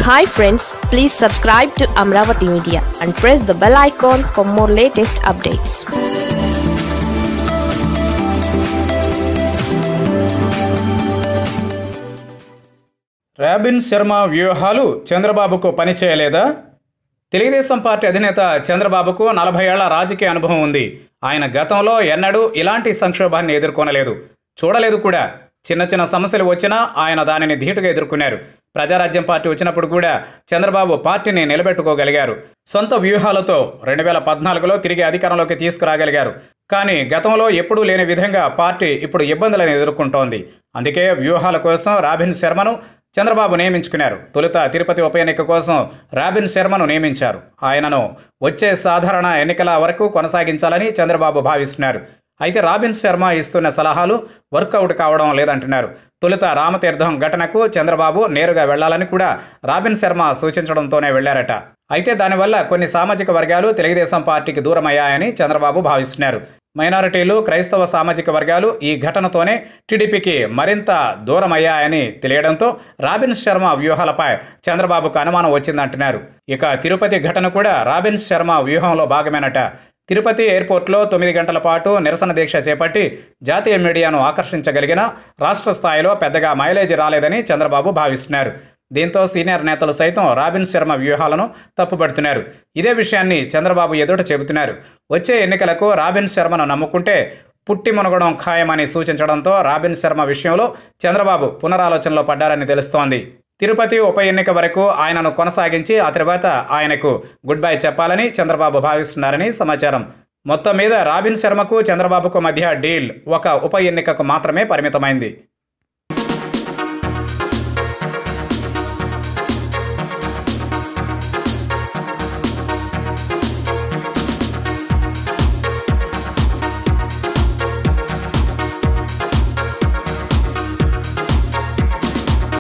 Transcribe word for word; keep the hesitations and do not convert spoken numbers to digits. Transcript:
Hi friends, please subscribe to Amaravathi Media and press the bell icon for more latest updates. Robin Sharma వ్యూహాలు చంద్రబాబుకు పని చేయలేదా? Telugu Desam party అధినేత చంద్రబాబుకు నలభై ఏళ్ల రాజకీయ అనుభవం ఉంది. ఆయన గతంలో ఎన్నడూ ఇలాంటి సంక్షోభాన్ని ఎదుర్కొనలేదు, చూడలేదు కూడా. చిన్న చిన్న సమస్యలు వచ్చినా ఆయన దానిని ధీటుగా ఎదుర్కొన్నారు. ప్రజారాజ్యం పార్టీ వచ్చినప్పుడు కూడా చంద్రబాబు పార్టీని నిలబెట్టుకోగలిగారు. సొంత వ్యూహాలతో రెండు వేల పద్నాలుగులో తిరిగి అధికారంలోకి తీసుకురాగలిగారు. కానీ గతంలో ఎప్పుడూ లేని విధంగా పార్టీ ఇప్పుడు ఇబ్బందులను ఎదుర్కొంటోంది. అందుకే వ్యూహాల కోసం రాబిన్ శర్మను చంద్రబాబు నియమించుకున్నారు. తొలుత తిరుపతి ఉప ఎన్నిక కోసం రాబిన్ శర్మను నియమించారు. ఆయనను వచ్చే సాధారణ ఎన్నికల వరకు కొనసాగించాలని చంద్రబాబు భావిస్తున్నారు. అయితే రాబిన్ శర్మ ఇస్తున్న సలహాలు వర్కౌట్ కావడం లేదంటున్నారు. తొలుత రామతీర్థం ఘటనకు చంద్రబాబు నేరుగా వెళ్లాలని కూడా రాబిన్ శర్మ సూచించడంతోనే వెళ్లారట. అయితే దానివల్ల కొన్ని సామాజిక వర్గాలు తెలుగుదేశం పార్టీకి దూరమయ్యాయని చంద్రబాబు భావిస్తున్నారు. మైనారిటీలు, క్రైస్తవ సామాజిక వర్గాలు ఈ ఘటనతోనే టీడీపీకి మరింత దూరమయ్యాయని తెలియడంతో రాబిన్ శర్మ వ్యూహాలపై చంద్రబాబుకు అనుమానం వచ్చిందంటున్నారు. ఇక తిరుపతి ఘటన కూడా రాబిన్ శర్మ వ్యూహంలో భాగమేనట. తిరుపతి ఎయిర్పోర్ట్లో తొమ్మిది గంటల పాటు నిరసన దీక్ష చేపట్టి జాతీయ మీడియాను ఆకర్షించగలిగిన రాష్ట్ర స్థాయిలో పెద్దగా మైలేజ్ రాలేదని చంద్రబాబు భావిస్తున్నారు. దీంతో సీనియర్ నేతలు సైతం రాబిన్ శర్మ వ్యూహాలను తప్పుపడుతున్నారు. ఇదే విషయాన్ని చంద్రబాబు ఎదుట చెబుతున్నారు. వచ్చే ఎన్నికలకు రాబిన్ శర్మను నమ్ముకుంటే పుట్టి మునగడం ఖాయమని సూచించడంతో రాబిన్ శర్మ విషయంలో చంద్రబాబు పునరాలోచనలో పడ్డారని తెలుస్తోంది. తిరుపతి ఉప ఎన్నిక వరకు ఆయనను కొనసాగించి ఆ తర్వాత ఆయనకు గుడ్ బై చెప్పాలని చంద్రబాబు భావిస్తున్నారని సమాచారం. మొత్తం మీద రాబిన్ శర్మకు చంద్రబాబుకు మధ్య డీల్ ఒక ఉప ఎన్నికకు మాత్రమే పరిమితమైంది.